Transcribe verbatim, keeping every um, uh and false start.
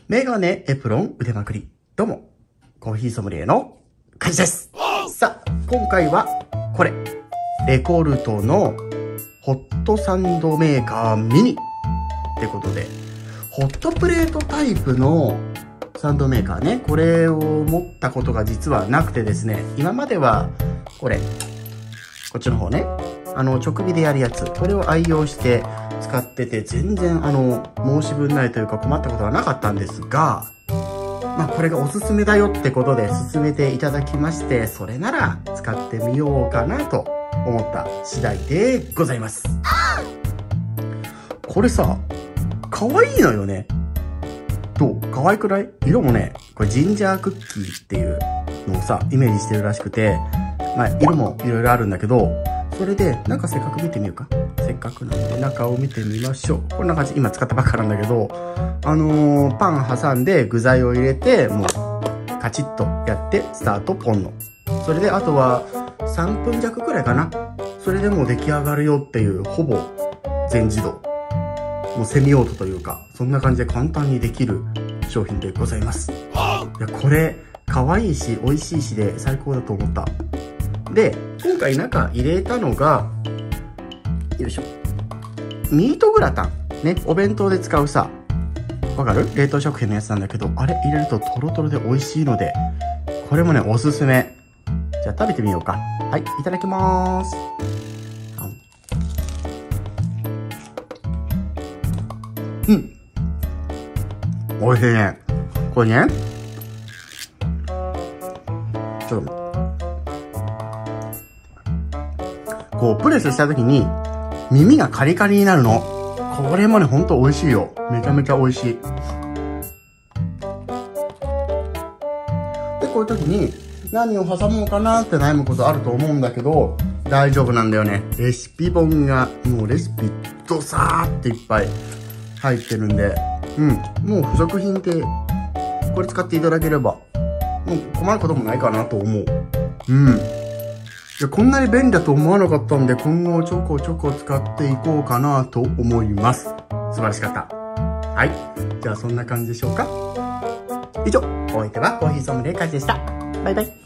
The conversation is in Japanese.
メガネ、エプロン、腕まくり。どうも、コーヒーソムリエのカイジです。さあ、今回は、これ。レコルトのホットサンドメーカーミニ。ってことで、ホットプレートタイプのサンドメーカーね。これを持ったことが実はなくてですね。今までは、これ。こっちの方ね。あの、直火でやるやつ。これを愛用して使ってて、全然、あの、申し分ないというか困ったことはなかったんですが、まあ、これがおすすめだよってことで勧めていただきまして、それなら使ってみようかなと思った次第でございます。これさ、可愛いのよね。どう？可愛くない？色もね、これジンジャークッキーっていうのをさ、イメージしてるらしくて、まあ、色もいろいろあるんだけど、それで、中せっかく見てみようか。せっかくなので、中を見てみましょう。こんな感じ、今使ったばっかなんだけど、あのー、パン挟んで具材を入れて、もう、カチッとやって、スタートポンの。それで、あとは、さんぷん弱くらいかな。それでもう出来上がるよっていう、ほぼ、全自動。もうセミオートというか、そんな感じで簡単にできる商品でございます。いや、これ、可愛いし、美味しいしで最高だと思った。で、今回中入れたのが、よいしょ。ミートグラタン。ね、お弁当で使うさ、わかる？冷凍食品のやつなんだけど、あれ入れるとトロトロで美味しいので、これもね、おすすめ。じゃあ食べてみようか。はい、いただきまーす。うん。美味しいね。これね、ちょっと、こう、プレスした時に、耳がカリカリになるの。これもね、ほんと美味しいよ。めちゃめちゃ美味しい。で、こういう時に、何を挟もうかなって悩むことあると思うんだけど、大丈夫なんだよね。レシピ本が、もうレシピ、ドサーっていっぱい入ってるんで、うん。もう付属品って、これ使っていただければ、もう困ることもないかなと思う。うん。いや、こんなに便利だと思わなかったんで、今後ちょこちょこ使っていこうかなと思います。素晴らしかった。はい。じゃあそんな感じでしょうか。以上、お相手はコーヒーソムリエカイジでした。バイバイ。